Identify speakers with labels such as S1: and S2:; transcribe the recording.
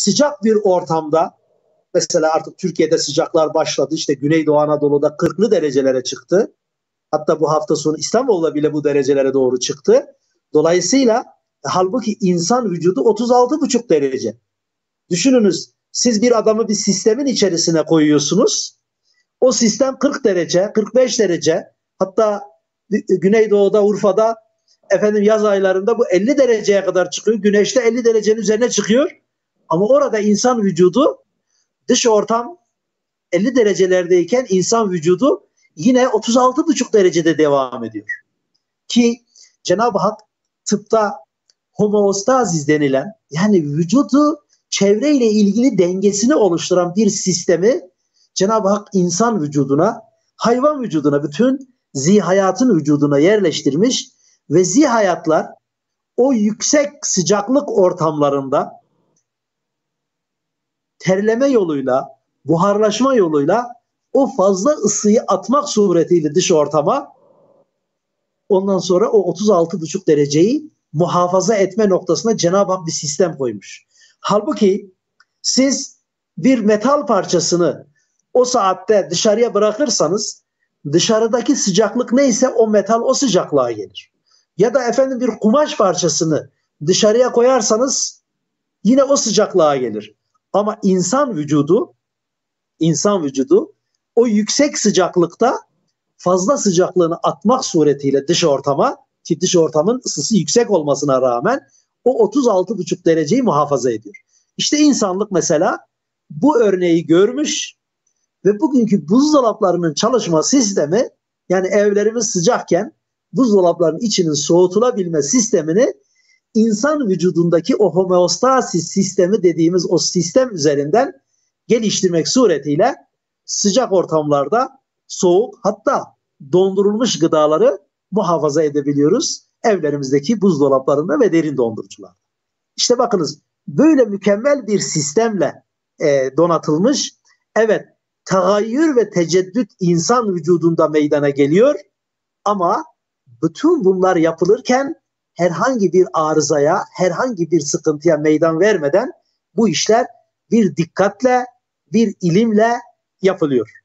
S1: sıcak bir ortamda, mesela artık Türkiye'de sıcaklar başladı. İşte Güneydoğu Anadolu'da 40'lı derecelere çıktı. Hatta bu hafta sonu İstanbul'da bile bu derecelere doğru çıktı. Dolayısıyla halbuki insan vücudu 36,5 derece. Düşününüz, siz bir adamı bir sistemin içerisine koyuyorsunuz. O sistem 40 derece, 45 derece, hatta Güneydoğu'da, Urfa'da yaz aylarında bu 50 dereceye kadar çıkıyor. Güneşte 50 derecenin üzerine çıkıyor. Ama orada insan vücudu, dış ortam 50 derecelerdeyken insan vücudu yine 36,5 derecede devam ediyor. Ki Cenab-ı Hak tıpta homeostazis denilen, yani vücudu çevreyle ilgili dengesini oluşturan bir sistemi Cenab-ı Hak insan vücuduna, hayvan vücuduna, bütün zihayatın vücuduna yerleştirmiş ve zihayatlar o yüksek sıcaklık ortamlarında terleme yoluyla, buharlaşma yoluyla o fazla ısıyı atmak suretiyle dış ortama, ondan sonra o 36,5 dereceyi muhafaza etme noktasına Cenab-ı Hak bir sistem koymuş. Halbuki siz bir metal parçasını o saatte dışarıya bırakırsanız, dışarıdaki sıcaklık neyse o metal o sıcaklığa gelir. Ya da bir kumaş parçasını dışarıya koyarsanız yine o sıcaklığa gelir. Ama insan vücudu o yüksek sıcaklıkta fazla sıcaklığını atmak suretiyle dış ortama, ki dış ortamın ısısı yüksek olmasına rağmen o 36,5 dereceyi muhafaza ediyor. İşte insanlık mesela bu örneği görmüş ve bugünkü buzdolaplarının çalışma sistemi, yani evlerimiz sıcakken buzdolaplarının içinin soğutulabilme sistemini insan vücudundaki o homeostasis sistemi dediğimiz o sistem üzerinden geliştirmek suretiyle sıcak ortamlarda soğuk, hatta dondurulmuş gıdaları muhafaza edebiliyoruz evlerimizdeki buzdolaplarında ve derin dondurucularda. İşte bakınız, böyle mükemmel bir sistemle donatılmış, evet, tagayyür ve teceddüt insan vücudunda meydana geliyor ama bütün bunlar yapılırken herhangi bir arızaya, herhangi bir sıkıntıya meydan vermeden bu işler bir dikkatle, bir ilimle yapılıyor.